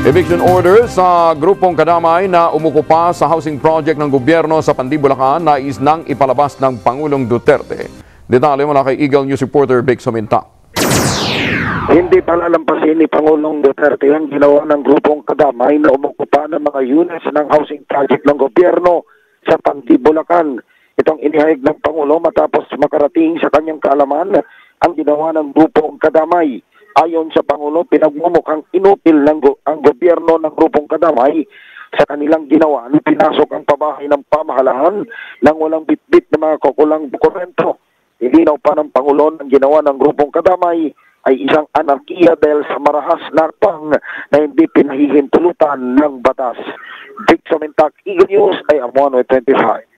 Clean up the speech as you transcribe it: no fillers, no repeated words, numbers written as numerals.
Eviction order sa grupong kadamay na umukupa sa housing project ng gobyerno sa Pandy, Bulacan nais nang ipalabas ng Pangulong Duterte. Detalye mula kay Eagle News reporter Vic Sominta. Hindi palalampasin ni Pangulong Duterte ang ginawa ng grupong kadamay na umukupa ng mga units ng housing project ng gobyerno sa Pandy, Bulacan. Itong inihayag ng Pangulo matapos makarating sa kanyang kaalaman ang ginawa ng grupong kadamay. Ayon sa Pangulo, pinagmumukhang inutil ang gobyerno ng grupong kadamay sa kanilang ginawa na pinasok ang pabahay ng pamahalaan nang walang bitbit na mga kukulang dokumento. Ilinaw pa ng Pangulo ang ginawa ng grupong kadamay ay isang anarkiya dahil sa marahas na pang na hindi pinahihintulutan ng batas. Vic Somintak, Eagle News, ay Amuano 25.